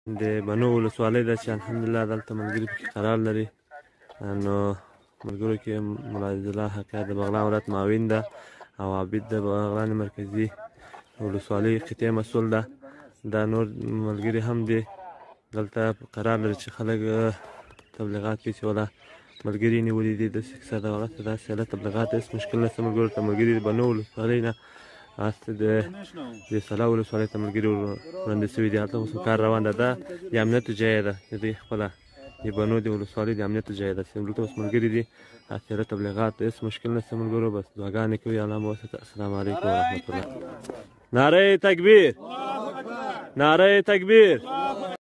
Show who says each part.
Speaker 1: د بنو ولسوالۍ ده چې الحمدلله دلته ملګري پکې قرار لري. نو ملګرو کې ملا عزالله حقیار د بغلان ولایت معاون ده او عابد د بغلان مرکزي ولسوالۍ قطعې مسؤل ده. دا نور ملګري هم دي دلته قرار لري چې خلک تبلیغات کوي چې ولا ملګري نیولي دي داسې کیسه ده هغه څه داسې هله تبلیغات هېڅ مشکل نشته ملګرو ته. ملګري د بنو ولسوالۍ نه هسته د سلا ولسوالۍ ته ملګري وړاندې شوي دي. هلته اوس کار روان ده. دا د امنیتو ځای ده د دوی خپله د بنو د ولسوالۍ د امنیتو ځای ده چې دلته اوس ملګري دي هسې هله تبلیغات هېڅ مشکل نشته ملګرو. بس دعاګانې کوي الله مو وسعت. السلام علیکم ورحمة الله. نعره تکبیر، نعره تکبیر.